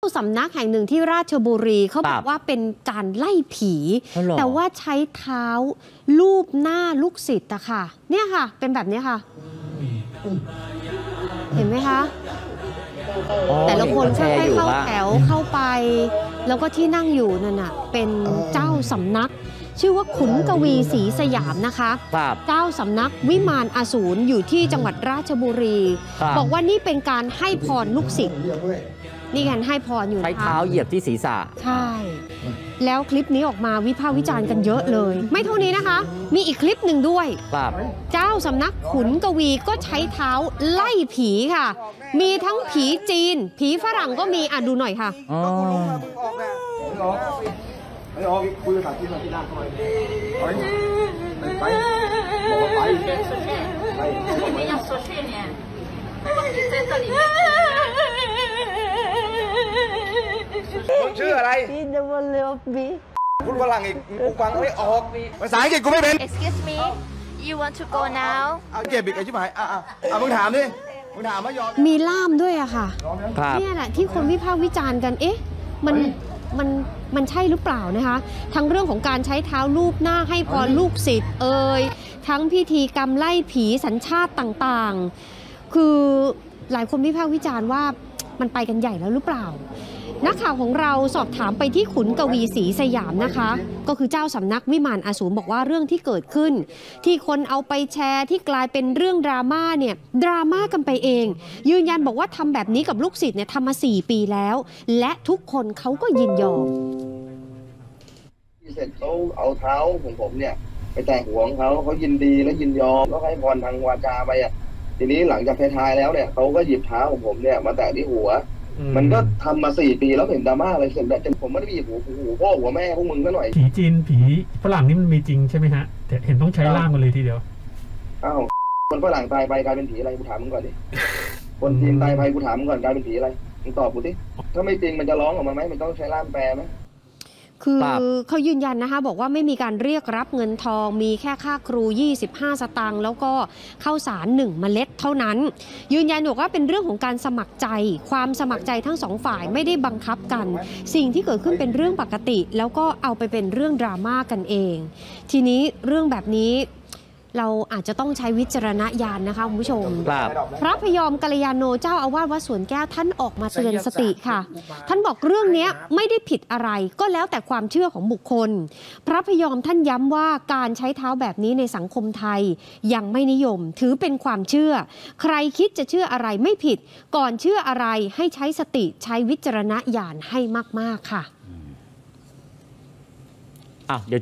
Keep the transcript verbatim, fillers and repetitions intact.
สำนักแห่งหนึ่งที่ราชบุรีเขาบอกว่าเป็นการไล่ผีแต่ว่าใช้เท้าลูบหน้าลูกศิษย์อะค่ะเนี่ยค่ะเป็นแบบนี้ค่ะเห็นไหมคะแต่ละคนค่อยๆเข้าแถวเข้าไปแล้วก็ที่นั่งอยู่นั่นน่ะเป็นเจ้าสำนักชื่อว่าขุนกวีศรีสยามนะคะเจ้าสำนักวิมานอสูรอยู่ที่จังหวัดราชบุรีบอกว่านี่เป็นการให้พรลูกศิษย์นี่การให้พรอยู่ใช้เท้าเหยียบที่ศีรษะใช่แล้วคลิปนี้ออกมาวิพากษ์วิจารณ์กันเยอะเลยไม่เท่านี้นะคะมีอีกคลิปหนึ่งด้วยเจ้าสำนักขุนกวีก็ใช้เท้าไล่ผีค่ะมีทั้งผีจีนผีฝรั่งก็มีอ่ะดูหน่อยค่ะไม่ออกคุยภาษาจีนมาที่ด้านเข้าไปไปไปบอกว่าไปไปไม่อยาก说去年你在这里มึงชื่ออะไรพูดฝรั่งอีกกูฟังไม่ออกภาษาอังกฤษกูไม่เป็น Excuse me you want to go now เอาเก็บอีกไอ้ชิบหายอ่ะอ่ะอ่ะมึงถามดิมึงถามว่ายอมมีล่ามด้วยอะค่ะเนี่ยแหละที่คนวิพากษ์วิจารณ์กันเอ๊ะมันมันมันใช่หรือเปล่านะคะทั้งเรื่องของการใช้เท้าลูบหน้าให้พรลูกศิษย์เอ่ยทั้งพิธีกรรมไล่ผีสัญชาติต่างๆคือหลายคนวิพากษ์วิจารณ์ว่ามันไปกันใหญ่แล้วหรือเปล่านักข่าวของเราสอบถามไปที่ขุนกวีศรีสยามนะคะก็คือเจ้าสำนักวิมานอสูรบอกว่าเรื่องที่เกิดขึ้นที่คนเอาไปแชร์ที่กลายเป็นเรื่องดราม่าเนี่ยดราม่ากันไปเองยืนยันบอกว่าทำแบบนี้กับลูกศิษย์เนี่ยทำมาสี่ปีแล้วและทุกคนเขาก็ยินยอมเสร็จเขาเอาเท้าของผมเนี่ยไปแตะหัวของเขาเขายินดีและยินยอมแล้วให้พรทางวาจาไปอ่ะทีนี้หลังจากท้ายๆแล้วเนี่ยเขาก็หยิบเท้าของผมเนี่ยมาแตะที่หัวมันก็ทำมาสี่ปีแล้วเห็นดราม่าอะไรเสร็จแบบจนผมไม่ได้มีหัวหัวพ่อหัวแม่พวกมึงซะหน่อยผีจีนผีฝรั่งนี่มันมีจริงใช่ไหมฮะแต่เห็นต้องใช้ล่ามกันเลยทีเดียวอ้าวคนฝรั่งตายไปกลายเป็นผีอะไรกูถามมึงก่อนดิคนจีนตายไปกูถามมึงก่อนกลายเป็นผีอะไรมึงตอบกูดิถ้าไม่จริงมันจะร้องออกมาไหมมันต้องใช้ล่ามแปลไหมคือเขายืนยันนะคะบอกว่าไม่มีการเรียกรับเงินทองมีแค่ค่าครูยี่สิบห้าสตางค์แล้วก็ข้าวสารหนึ่งเมล็ดเท่านั้นยืนยันบอกว่าเป็นเรื่องของการสมัครใจความสมัครใจทั้งสองฝ่ายไม่ได้บังคับกันสิ่งที่เกิดขึ้นเป็นเรื่องปกติแล้วก็เอาไปเป็นเรื่องดราม่ากันเองทีนี้เรื่องแบบนี้เราอาจจะต้องใช้วิจารณญาณนะคะคุณผู้ชมพระพยอมกัลยาโนเจ้าอาวาสวัดสวนแก้วท่านออกมาเตือนสติค่ะท่านบอกเรื่องนี้ไม่ได้ผิดอะไรก็แล้วแต่ความเชื่อของบุคคลพระพยอมท่านย้ำว่าการใช้เท้าแบบนี้ในสังคมไทยยังไม่นิยมถือเป็นความเชื่อใครคิดจะเชื่ออะไรไม่ผิดก่อนเชื่ออะไรให้ใช้สติใช้วิจารณญาณให้มากๆค่ะ